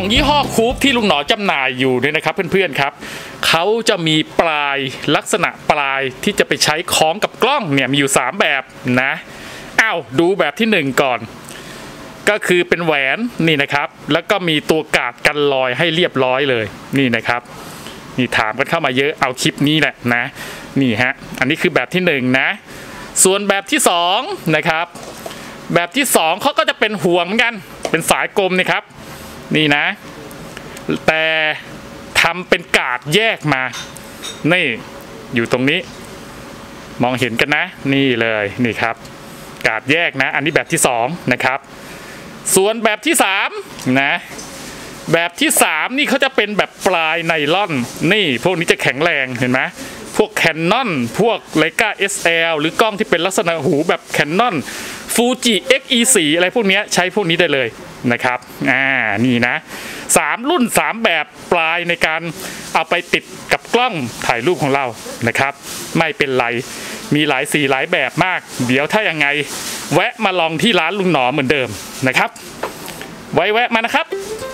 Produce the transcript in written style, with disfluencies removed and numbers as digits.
ของยี่ห้อคูปที่ลุงหนอจำหน่ายอยู่เนี่ยนะครับเพื่อนๆครับเขาจะมีปลายลักษณะปลายที่จะไปใช้คล้องกับกล้องเนี่ยมีอยู่3แบบนะดูแบบที่1ก่อนก็คือเป็นแหวนนี่นะครับแล้วก็มีตัวกาดกันรอยให้เรียบร้อยเลยนี่นะครับนี่ถามกันเข้ามาเยอะเอาคลิปนี้แหละนะนี่ฮะอันนี้คือแบบที่1นะส่วนแบบที่2นะครับแบบที่2เขาก็จะเป็นห่วงเหมือนกันเป็นสายกลมนี่ครับนี่นะแต่ทำเป็นกาดแยกมานี่อยู่ตรงนี้มองเห็นกันนะนี่เลยนี่ครับกาดแยกนะอันนี้แบบที่2นะครับส่วนแบบที่3นะแบบที่3นี่เขาจะเป็นแบบปลายไนลอนนี่พวกนี้จะแข็งแรงเห็นไหมพวก Canon พวก Leica SL หรือกล้องที่เป็นลักษณะหูแบบ Canon Fuji X-E4 อะไรพวกนี้ใช้พวกนี้ได้เลยนะครับนี่นะ3รุ่น3แบบปลายในการเอาไปติดกับกล้องถ่ายรูปของเรานะครับไม่เป็นไรมีหลายสีหลายแบบมากเดี๋ยวถ้ายังไงแวะมาลองที่ร้านลุงหนอเหมือนเดิมนะครับไว้แวะมานะครับ